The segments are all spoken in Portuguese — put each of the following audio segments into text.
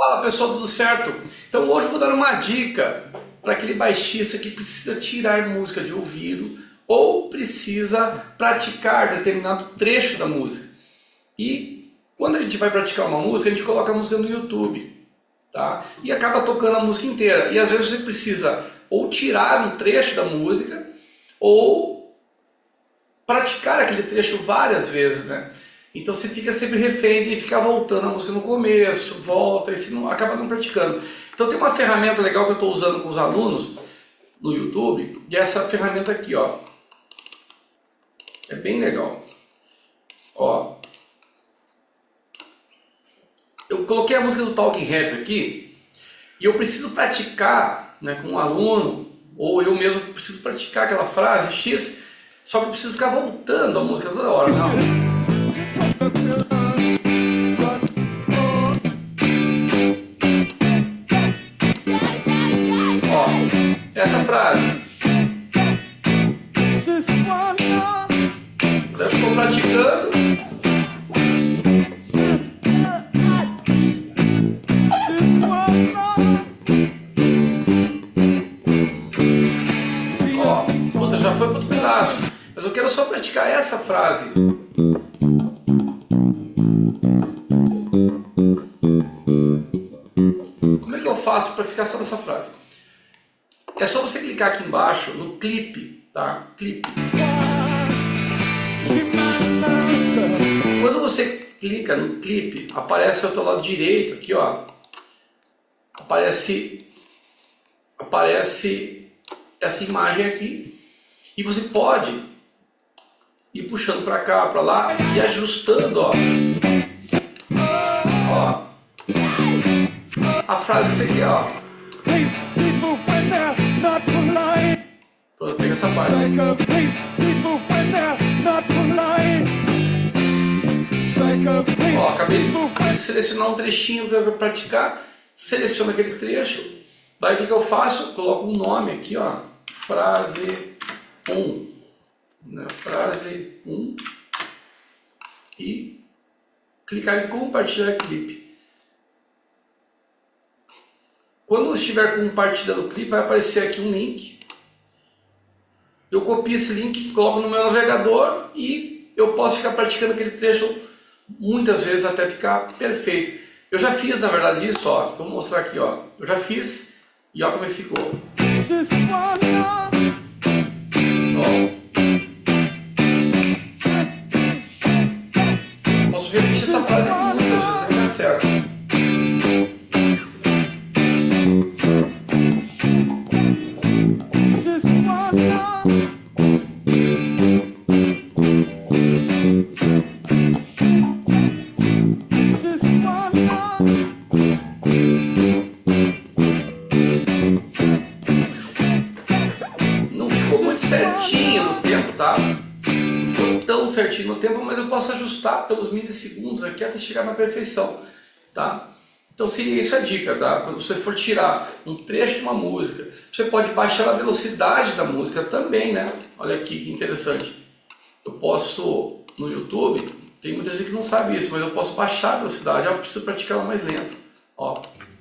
Fala pessoal, tudo certo? Então hoje eu vou dar uma dica para aquele baixista que precisa tirar música de ouvido ou precisa praticar determinado trecho da música. E quando a gente vai praticar uma música, a gente coloca a música no YouTube, tá? E acaba tocando a música inteira. E às vezes você precisa ou tirar um trecho da música ou praticar aquele trecho várias vezes, né? Então você fica sempre refém de ficar voltando a música no começo, volta, e você acaba não praticando. Então tem uma ferramenta legal que eu estou usando com os alunos no YouTube, e é essa ferramenta aqui, ó. É bem legal. Ó. Eu coloquei a música do Talking Heads aqui, e eu preciso praticar, né, com um aluno, ou eu mesmo preciso praticar aquela frase X, só que eu preciso ficar voltando a música toda hora, não? Essa frase. Eu estou praticando. Ó, puta, já foi para outro pedaço. Mas eu quero só praticar essa frase. Como é que eu faço para ficar só nessa frase? É só você clicar aqui embaixo no clipe, tá? Clipe. Quando você clica no clipe, aparece ao teu lado direito aqui, ó. Aparece essa imagem aqui. E você pode ir puxando para cá, para lá e ajustando, ó. Ó. A frase que você quer, ó. Pronto, pega essa parte. Ó, acabei de selecionar um trechinho que eu quero praticar. Seleciono aquele trecho. Daí o que eu faço? Coloco um nome aqui, ó. Frase 1. Né? Frase 1. E clicar em compartilhar clipe. Quando eu estiver compartilhando o clipe, vai aparecer aqui um link. Eu copio esse link, coloco no meu navegador e eu posso ficar praticando aquele trecho muitas vezes até ficar perfeito. Eu já fiz, na verdade, isso, ó. Então vou mostrar aqui, ó. Eu já fiz e ó como ele ficou. Ó. Posso repetir essa frase muitas vezes até ficar certo. Não ficou muito certinho no tempo, tá? Não ficou tão certinho no tempo, mas eu posso ajustar pelos milissegundos aqui até chegar na perfeição, tá? Então seria isso a dica, tá? Quando você for tirar um trecho de uma música, você pode baixar a velocidade da música também, né? Olha aqui que interessante. Eu posso, no YouTube, tem muita gente que não sabe isso, mas eu posso baixar a velocidade, eu preciso praticar ela mais lento. Ó.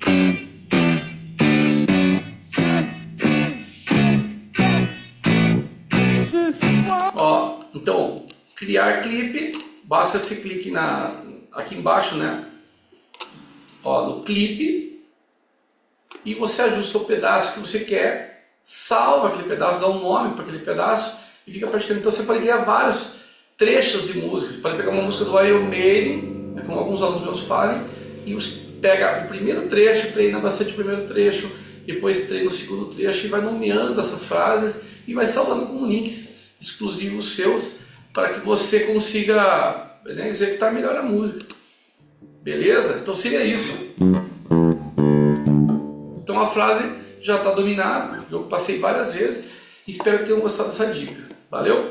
Ó, então, criar clipe, basta esse clique aqui embaixo, né? Ó, no clipe, e você ajusta o pedaço que você quer, salva aquele pedaço, dá um nome para aquele pedaço e fica praticando. Então você pode criar vários trechos de música. Você pode pegar uma música do Iron Maiden, né, como alguns alunos meus fazem, e você pega o primeiro trecho, treina bastante o primeiro trecho, depois treina o segundo trecho e vai nomeando essas frases e vai salvando com links exclusivos seus para que você consiga, né, executar melhor a música. Beleza? Então seria isso. Então a frase já está dominada, eu passei várias vezes. Espero que tenham gostado dessa dica. Valeu?